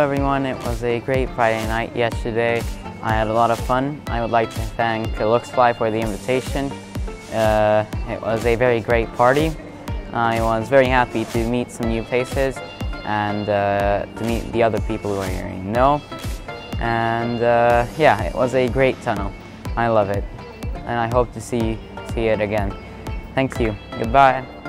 everyone, it was a great Friday night yesterday. I had a lot of fun. I would like to thank LuxFly for the invitation. It was a very great party. I was very happy to meet some new faces and to meet the other people who I already know. And yeah, it was a great tunnel. I love it. And I hope to see it again. Thank you. Goodbye.